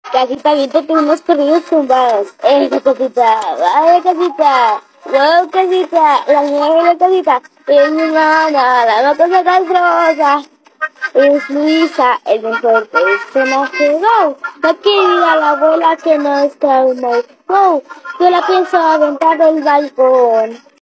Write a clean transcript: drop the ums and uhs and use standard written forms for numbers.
Casita, ahorita tengo unos corridos tumbados. Esa casita, vaya casita. Wow, casita, la nueva la casita. Es mi hermana, la cosa castrosa. Es Luisa, el mejor personaje. Wow, la querida, la abuela que no está humor. Wow, yo la pienso aventar del balcón.